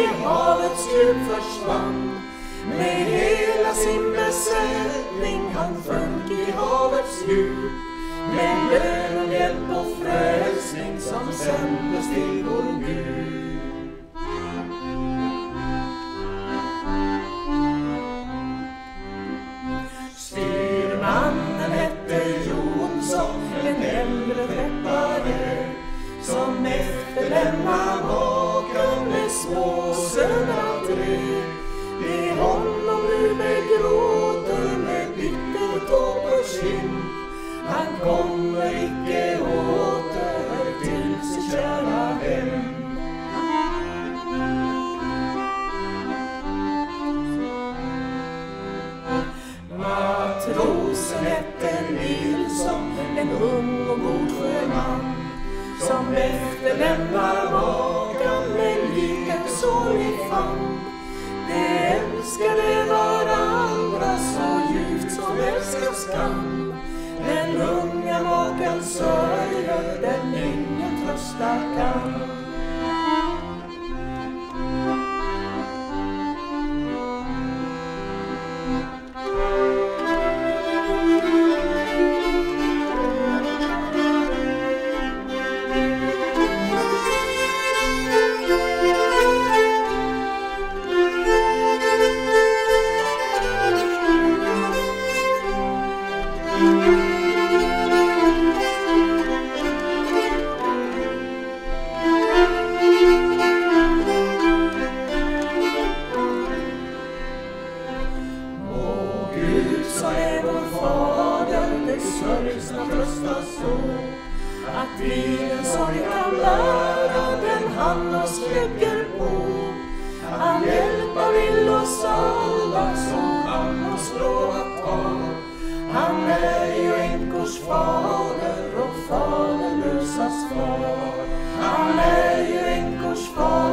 i havets djup försvann. Med hela sin besättning han sjönk i havets djup. Med lön och hjälp och frälsning som sändes till vår Gud. Styrmannen hette Jonsson, en äldre skeppare, som efterlämnade maken med småsöner 3. Det honom nu begråter med bitter tår på kind. Han kommer icke åter till sitt kära hem. Matrosen hette Nilsson, en ung och god sjöman, som efterlämnar makan med liken sorg i famn. De älskade varandra så djupt som älskas kan. Den unga maken sörjer, den ingen trösta kan. Sörjsna tröstas så att tiden sorg kan lära den han oss lägger på. Han hjälpa vill oss alla som han oss lovat har. Han är ju änkors fader och faderlösas far. Han är ju änkors fader